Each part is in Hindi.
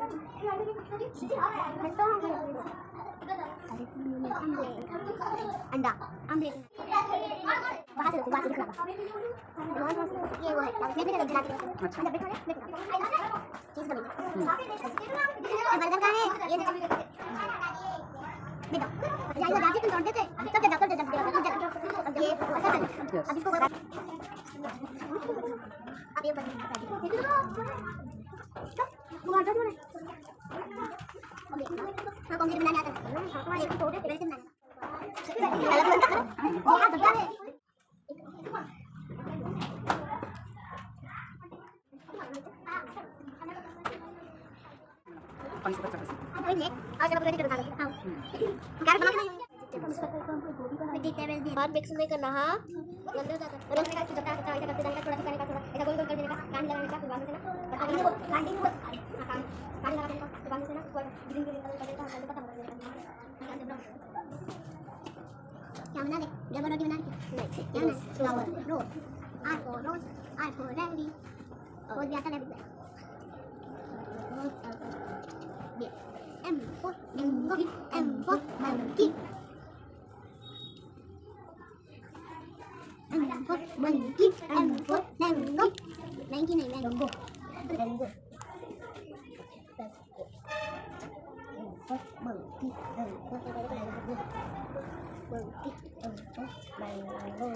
अंडा आमलेट वहाँ से दिख रहा ये वो है मैं भी अंडा ब्रेड हो गया चीज बनेगी बर्गर का है ये देखो जाइए जाके तुम तोड़ देते सब जगह अब ये अब इसको अब ये बन हाँ कॉन्क्रीट बनाने आता है ये तो थोड़े वैसे बनाने अलग बनता है और हाथ दबा है पानी से बचा है वही ले आज जब रेडी कर डालो हां यार बना के बाहर मिक्स नहीं करना हाँ गंदा जाता है रोज का जब तक ऐसा करते जाने का थोड़ा सा करने का थोड़ा ऐसा गोल गोल कर देने का कान लगाने का फिर बांध देना कान लगा देने का फिर बांध देना ग्रीन ग्रीन कलर का देना हल्का खत्म कर देना क्या बना दे डबल रोटी बना के नहीं क्या ना flower rose R for ready rose भी आता है M for mango, M for monkey. M for monkey, M for mango. Monkey नहीं mango. Mango. M for monkey, M for mango. Monkey, M for mango.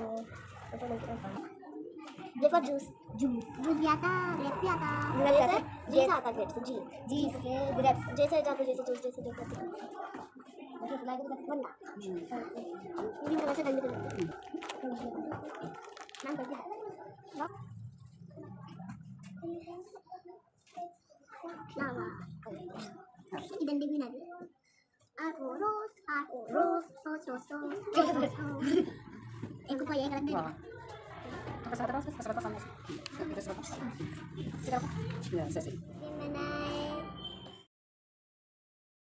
देखो जूस भी आता, ग्रेप भी आता. जैसे आता ग्रेप से जी से ग्रेप जैसे जाते जैसे जूस जैसे देखो मुझे फ्लाई कर बनना. पूरी तरह से गंदी कर नाम कर दिया. फ्लावर. इधर भी ना दे. R for rose, rose. एक ऊपर एक रख दे. Pasar atrás, pasar atrás, pasar atrás. Ya, sí, sí.